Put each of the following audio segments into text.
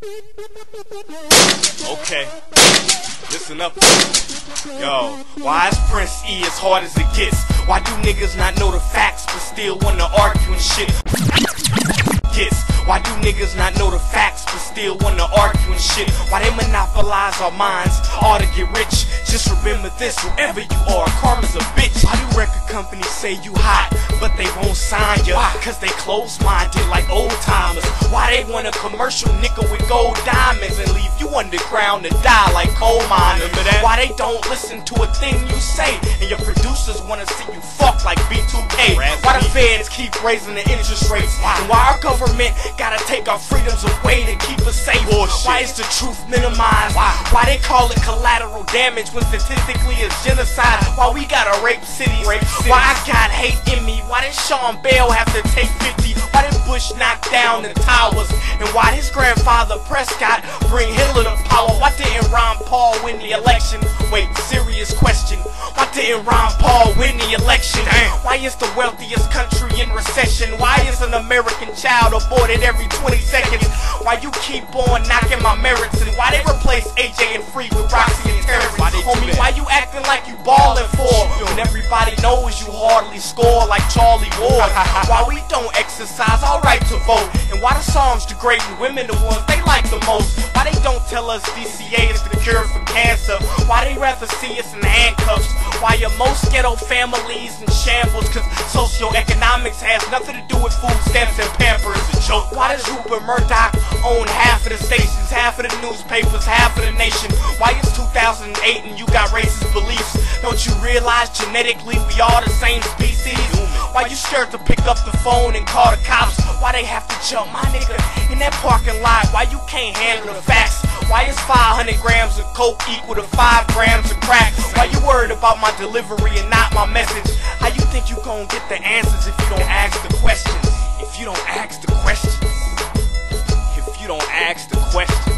Okay, listen up. Yo, why is Prince E as hard as it gets? Why do niggas not know the facts but still wanna argue and shit? Why do niggas not know the facts but still wanna argue and shit? Why they monopolize our minds all to get rich? Just remember this, whoever you are, karma's a bitch. Why do record companies say you hot but they won't sign you? Why? Cause they close-minded like old timers. Why they want a commercial nickel with gold diamonds and leave you underground to die like coal miners? Why they don't listen to a thing you say and your producers wanna see you fuck like B2K? Why the feds keep raising the interest rates? And why our government gotta take our freedoms away to keep us safe? Why is the truth minimized? Why they call it collateral damage when statistically it's genocide? Why we gotta rape cities? Why I got hate in me? Why did Sean Bell have to take 50? Why did Bush knock down the towers? And why his grandfather Prescott bring Hitler to power? Why didn't Ron Paul win the election? Wait, serious question. Why didn't Ron Paul win the election? Why is the wealthiest country in recession? Why is an American child aborted every 20 seconds? Why you keep on knocking my merits? And why they replace AJ and Free with Roxy and Terrence? Homie, why you acting like you ballin' for when everybody knows you hardly score like Charlie Ward? Why we don't exercise our right to vote? And why the songs degrading women the ones they like the most? Why they don't tell us DCA is the cure for cancer? Why they rather see us in handcuffs? Why are most ghetto families in shambles? Cause socioeconomics has nothing to do with food stamps and Pampers. Why does Rupert Murdoch own half of the stations, half of the newspapers, half of the nation? Why it's 2008 and you got racist beliefs? Don't you realize genetically we all the same species? Why you scared to pick up the phone and call the cops? Why they have to jump my nigga in that parking lot? Why you can't handle the facts? Why is 500 grams of coke equal to 5 grams of crack? Why you worried about my delivery and not my message? How you think you gon' get the answers if you don't ask the questions? If you don't ask the questions. If you don't ask the questions.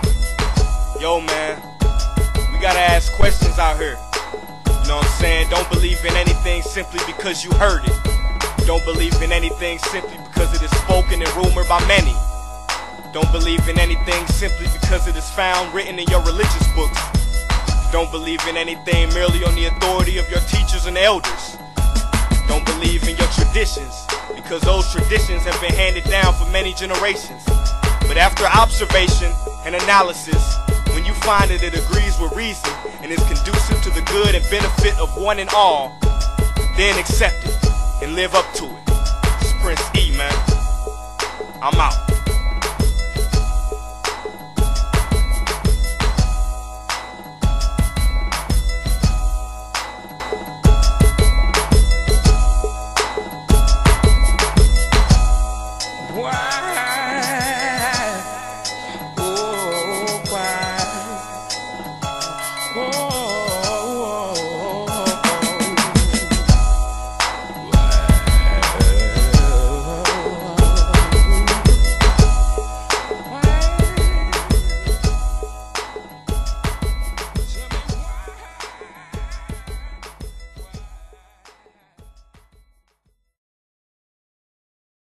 Yo man, we gotta ask questions out here. You know what I'm saying? Don't believe in anything simply because you heard it. Don't believe in anything simply because it is spoken and rumored by many. Don't believe in anything simply because it is found written in your religious books. Don't believe in anything merely on the authority of your teachers and elders. Don't believe in your traditions because those traditions have been handed down for many generations. But after observation and analysis, when you find that it agrees with reason and is conducive to the good and benefit of one and all, then accept it and live up to it. It's Prince E, man. I'm out.